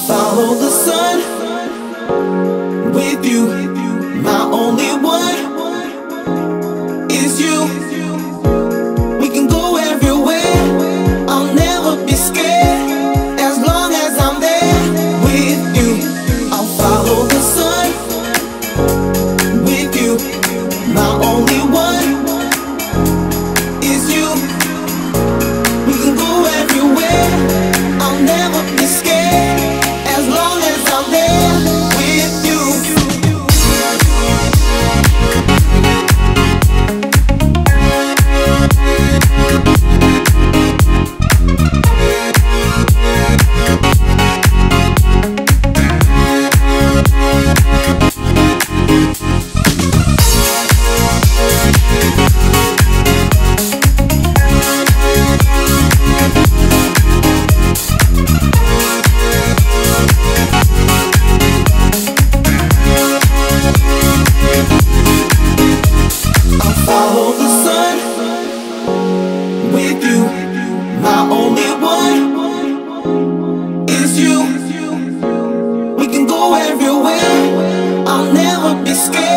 follow the sun with you. My only one is you. We can go everywhere. I'll never be scared as long as I'm there with you. I'll follow the sun with you. My only one is you. We can go everywhere. I'll never be scared as long as I'm there with you. Follow the sun with you. My only one is you. We can go everywhere. I'll never be scared.